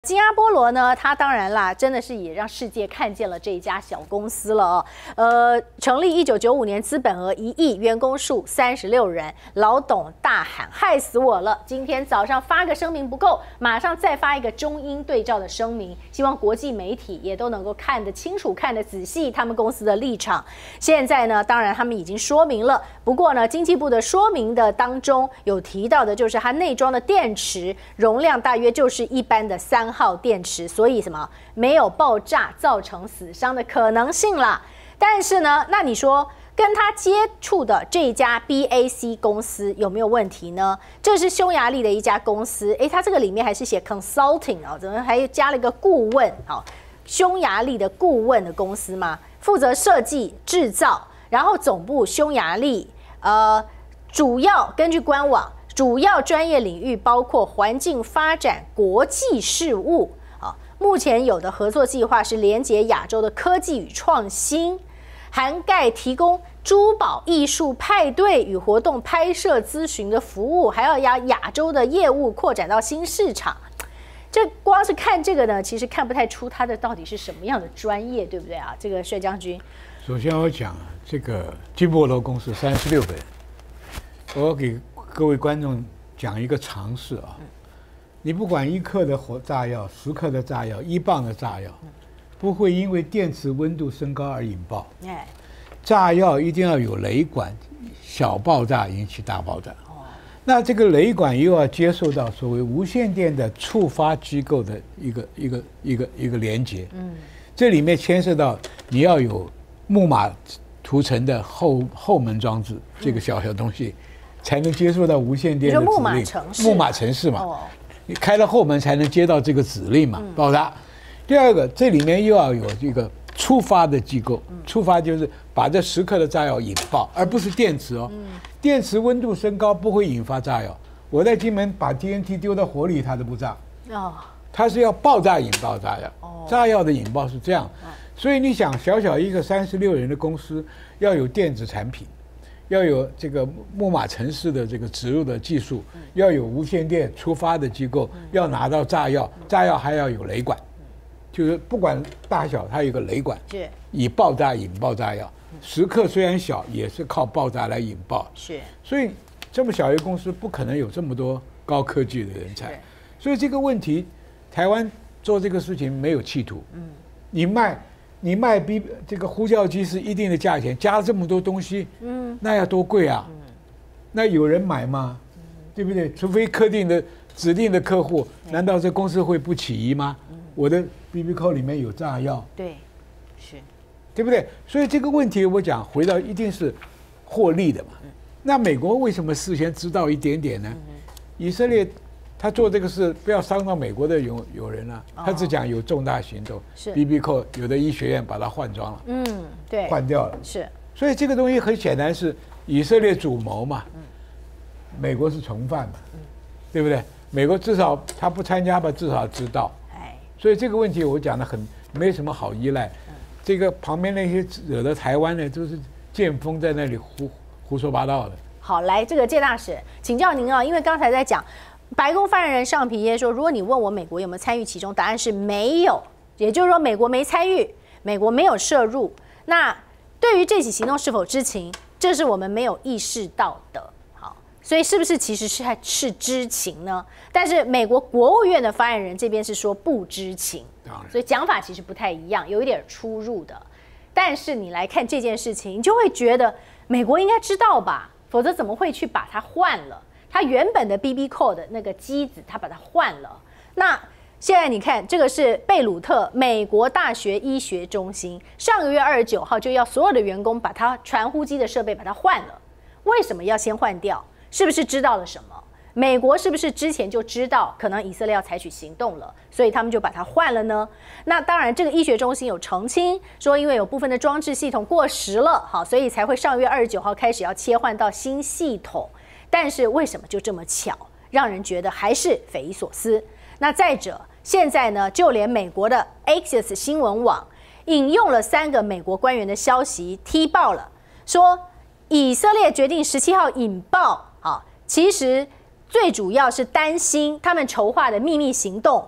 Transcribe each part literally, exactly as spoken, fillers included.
金阿波罗呢，它当然啦，真的是也让世界看见了这一家小公司了哦。呃，成立一九九五年，资本额一亿，员工数三十六人，老董大喊害死我了。今天早上发个声明不够，马上再发一个中英对照的声明，希望国际媒体也都能够看得清楚、看得仔细他们公司的立场。现在呢，当然他们已经说明了，不过呢，经济部的说明的当中有提到的就是它内装的电池容量大约就是一般的三号电池，所以什么没有爆炸造成死伤的可能性啦。但是呢，那你说跟他接触的这家 B A C 公司有没有问题呢？这是匈牙利的一家公司，诶，它这个里面还是写 consulting 哦，怎么还加了一个顾问？哦，匈牙利的顾问的公司嘛，负责设计制造，然后总部匈牙利，呃，主要根据官网。主要专业领域包括环境发展、国际事务啊。目前有的合作计划是连结亚洲的科技与创新，涵盖提供珠宝艺术派对与活动拍摄咨询的服务，还要将亚洲的业务扩展到新市场。这光是看这个呢，其实看不太出它的到底是什么样的专业，对不对啊？这个薛将军， 首先我讲这个金波罗公司三十六个人，我要给各位观众讲一个常识啊，你不管一克的火炸药、十克的炸药、一磅的炸药，不会因为电池温度升高而引爆。炸药一定要有雷管，小爆炸引起大爆炸。那这个雷管又要接受到所谓无线电的触发机构的一个一个一个一个连接。嗯，这里面牵涉到你要有木马涂层的后后门装置，这个小小东西。才能接受到无线电的指令，木马程式，木马程式嘛，哦、你开了后门才能接到这个指令嘛，嗯、爆炸。第二个，这里面又要有这个触发的机构，嗯、触发就是把这十克的炸药引爆，而不是电池哦。嗯、电池温度升高不会引发炸药。我在金门把 T N T 丢到火里，它都不炸。哦，它是要爆炸引爆炸药。哦，炸药的引爆是这样。哦、所以你想，小小一个三十六人的公司，要有电子产品。要有这个木马程式的这个植入的技术，要有无线电触发的机构，要拿到炸药，炸药还要有雷管，就是不管大小，它有一个雷管，是以爆炸引爆炸药。十克虽然小，也是靠爆炸来引爆。是，所以这么小一个公司不可能有这么多高科技的人才，所以这个问题，台湾做这个事情没有企图。嗯，你卖。你卖比这个呼叫机是一定的价钱，加了这么多东西，嗯，那要多贵啊？嗯、那有人买吗？嗯、对不对？除非特定的指定的客户，嗯、难道这公司会不起疑吗？嗯、我的 B B 扣里面有炸药， 对，是， 对不对？所以这个问题我讲回到一定是获利的嘛。嗯、那美国为什么事先知道一点点呢？嗯、以色列。他做这个事不要伤到美国的友友人啊，他只讲有重大行动，是 B B 扣有的医学院把它换装了，嗯，对，换掉了，是，所以这个东西很显然是以色列主谋嘛，嗯，美国是从犯嘛，嗯，对不对？美国至少他不参加吧，至少知道，哎，所以这个问题我讲的很没什么好依赖，嗯、这个旁边那些惹得台湾的都是见风在那里胡胡说八道的。 好，来这个介大使请教您啊，因为刚才在讲。白宫发言人尚皮耶说：“如果你问我美国有没有参与其中，答案是没有，也就是说美国没参与，美国没有涉入。那对于这起行动是否知情，这是我们没有意识到的。好，所以是不是其实是是知情呢？但是美国国务院的发言人这边是说不知情，所以讲法其实不太一样，有一点出入的。但是你来看这件事情，你就会觉得美国应该知道吧，否则怎么会去把它换了？”它原本的 B B 扣的那个机子，它把它换了。那现在你看，这个是贝鲁特美国大学医学中心，上个月二十九号就要所有的员工把它传呼机的设备把它换了。为什么要先换掉？是不是知道了什么？美国是不是之前就知道可能以色列要采取行动了，所以他们就把它换了呢？那当然，这个医学中心有澄清说，因为有部分的装置系统过时了，好，所以才会上月二十九号开始要切换到新系统。但是为什么就这么巧，让人觉得还是匪夷所思？那再者，现在呢，就连美国的 Axios 新闻网引用了三个美国官员的消息，踢爆了，说以色列决定十七号引爆，啊，其实最主要是担心他们筹划的秘密行动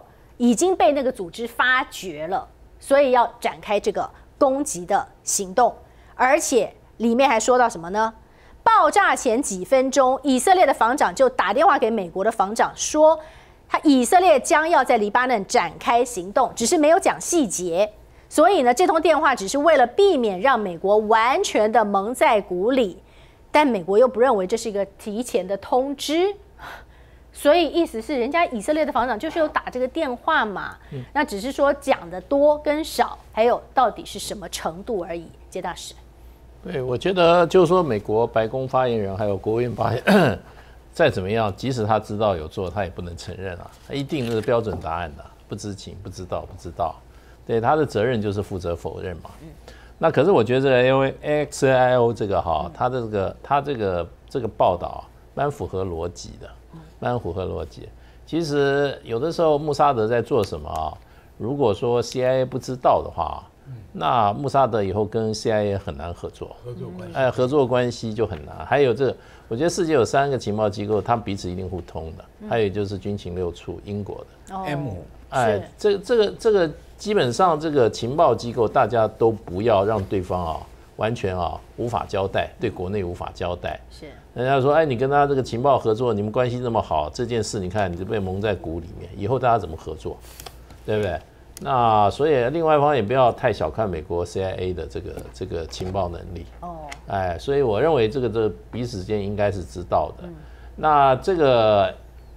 已经被那个组织发觉了，所以要展开这个攻击的行动。而且里面还说到什么呢？爆炸前几分钟，以色列的防长就打电话给美国的防长说，他以色列将要在黎巴嫩展开行动，只是没有讲细节。所以呢，这通电话只是为了避免让美国完全的蒙在鼓里，但美国又不认为这是一个提前的通知，所以意思是人家以色列的防长就是有打这个电话嘛，嗯、那只是说讲的多跟少，还有到底是什么程度而已。接大使， 对，我觉得就是说，美国白宫发言人还有国务院发言人，再怎么样，即使他知道有做，他也不能承认啊，他一定是标准答案的，不知情、不知道、不知道。对，他的责任就是负责否认嘛。嗯、那可是我觉得这个 A X I O 这个哈，他的这个他这个这个报道蛮符合逻辑的，蛮符合逻辑。其实有的时候穆萨德在做什么啊？如果说 C I A 不知道的话，那穆萨德以后跟 C I A 很难合作， 合作关系， 哎，合作关系就很难。还有这个，我觉得世界有三个情报机构，他们彼此一定互通的。还有就是军情六处，英国的 M， 哎，这这个这个基本上这个情报机构大家都不要让对方啊完全啊无法交代，对国内无法交代。 是， 人家说，哎，你跟他这个情报合作，你们关系那么好，这件事你看你就被蒙在鼓里面，以后大家怎么合作，对不对？那所以另外一方面也不要太小看美国 C I A 的这个这个情报能力哦，哎，所以我认为这个这彼此之间应该是知道的。嗯、那这个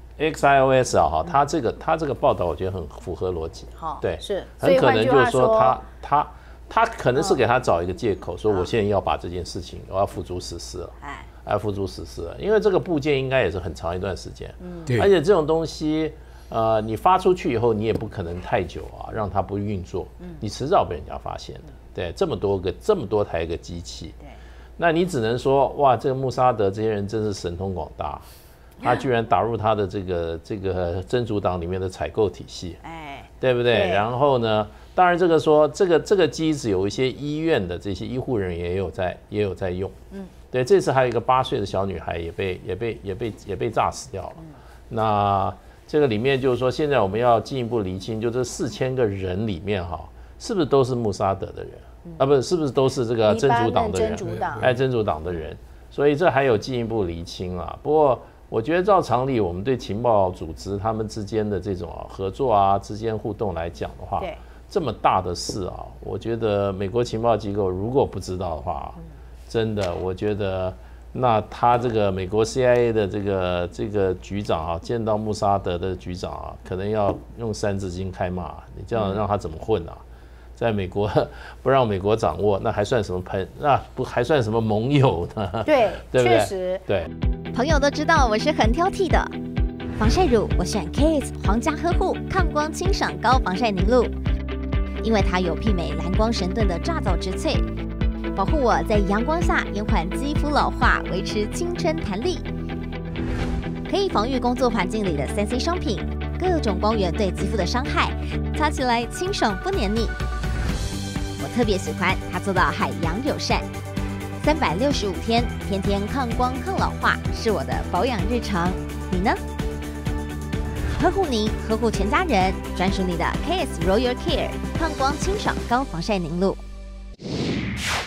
X I O S 啊，哈，它这个它这个报道我觉得很符合逻辑， 好， 对， 是， 很可能就是说他他他可能是给他找一个借口，说我现在要把这件事情我要付诸实施了，哎，要付诸实施了，因为这个部件应该也是很长一段时间，嗯，对，而且这种东西。呃，你发出去以后，你也不可能太久啊，让它不运作，你迟早被人家发现的。对，这么多个，这么多台一个机器，对，那你只能说，哇，这个穆萨德这些人真是神通广大，他居然打入他的这个这个真主党里面的采购体系，哎，对不对？然后呢，当然这个说这个这个机子有一些医院的这些医护人员也有在也有在用，嗯，对，这次还有一个八岁的小女孩也被也被也被也被炸死掉了，那。这个里面就是说，现在我们要进一步厘清，就这四千个人里面哈，是不是都是穆萨德的人、嗯、啊？不是，是不是都是这个真主党的人？哎，真主党的人，所以这还有进一步厘清啊。不过我觉得照常理，我们对情报组织他们之间的这种啊合作啊之间互动来讲的话，这么大的事啊，我觉得美国情报机构如果不知道的话，嗯、真的，我觉得。那他这个美国 C I A 的这个这个局长啊，见到穆萨德的局长啊，可能要用三字经开骂，你这样让他怎么混啊？在美国不让美国掌握，那还算什么朋？那不还算什么盟友呢？ 对， 对不对？ 确实， 对。 朋友都知道我是很挑剔的，防晒乳我选 K S 皇家呵护抗光清爽高防晒凝露，因为它有媲美蓝光神盾的皂藻植萃。保护我在阳光下延缓肌肤老化，维持青春弹力，可以防御工作环境里的三 C 商品，各种光源对肌肤的伤害，擦起来清爽不黏腻。我特别喜欢它做到海洋友善，三百六十五天，天天抗光抗老化，是我的保养日常。你呢？呵护您，呵护全家人，专属你的 K S Royal Care 抗光清爽高防晒凝露。